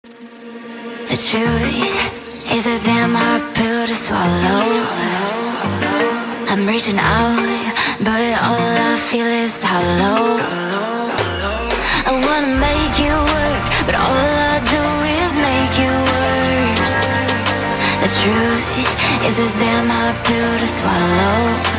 The truth is a damn hard pill to swallow. I'm reaching out, but all I feel is hollow. I wanna make you work, but all I do is make you worse. The truth is a damn hard pill to swallow.